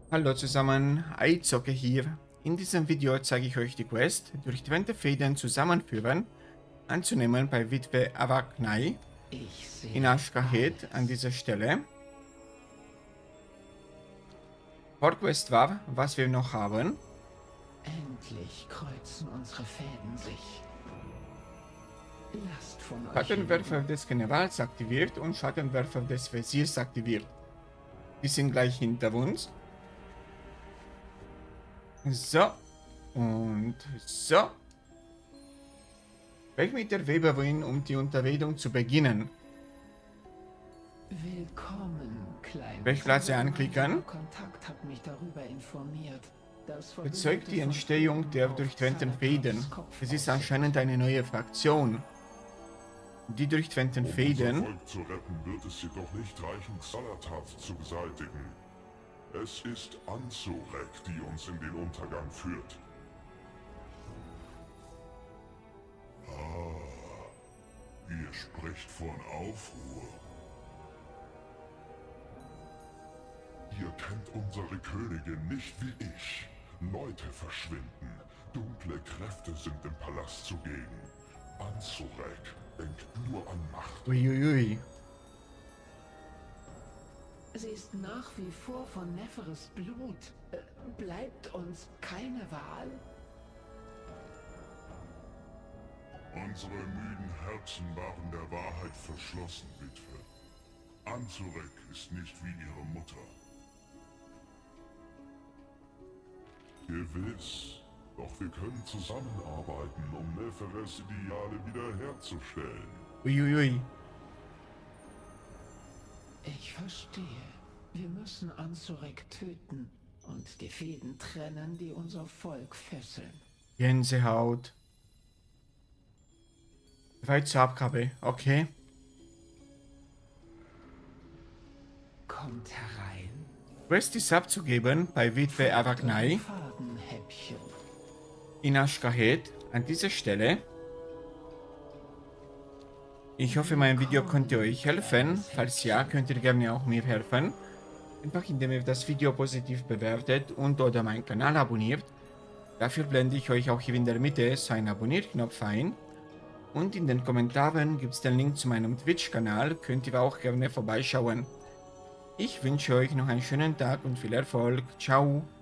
Hallo zusammen, Aizocke hier. In diesem Video zeige ich euch die Quest, durchtrennte Fäden zusammenführen, anzunehmen bei Witwe Avaknai in Ashkahed an dieser Stelle. Vorquest war, was wir noch haben. Endlich kreuzen unsere Fäden sich. Lasst von euch Schattenwerfer des Generals aktiviert und Schattenwerfer des Wesirs aktiviert. Die sind gleich hinter uns. So. Und so. Weg mit der Weberin, um die Unterredung zu beginnen. Willkommen, kleiner Sprechplatz anklicken. Kontakt hat mich darüber informiert. Bezeugt die Entstehung der durchtrennten Fäden. Es ist anscheinend eine neue Fraktion. Die durchtrennten Fäden. Um unser Volk zu retten, wird es jedoch nicht reichen, Xalatath zu beseitigen. Es ist Anzurek, die uns in den Untergang führt. Ihr sprecht von Aufruhr. Ihr kennt unsere Königin nicht wie ich. Leute verschwinden. Dunkle Kräfte sind im Palast zugegen. Anzurek denkt nur an Macht. Uiuiui. Sie ist nach wie vor von Neferes Blut. Bleibt uns keine Wahl? Unsere müden Herzen waren der Wahrheit verschlossen, Witwe. Anzurek ist nicht wie ihre Mutter. Gewiss, doch wir können zusammenarbeiten, um Neferes Ideale wiederherzustellen. Uiuiui. Ich verstehe. Wir müssen Anzurek töten und die Fäden trennen, die unser Volk fesseln. Gänsehaut. Weit zur Abgabe. Okay. Kommt herein. Quest ist abzugeben bei Witwe Avaknai Fadenhäppchen. in Ashkahed an dieser Stelle. Ich hoffe, mein Video konnte euch helfen. Falls ja, könnt ihr gerne auch mir helfen. Einfach indem ihr das Video positiv bewertet und oder meinen Kanal abonniert. Dafür blende ich euch auch hier in der Mitte so einen Abonnierknopf ein. Und in den Kommentaren gibt es den Link zu meinem Twitch-Kanal, könnt ihr auch gerne vorbeischauen. Ich wünsche euch noch einen schönen Tag und viel Erfolg. Ciao!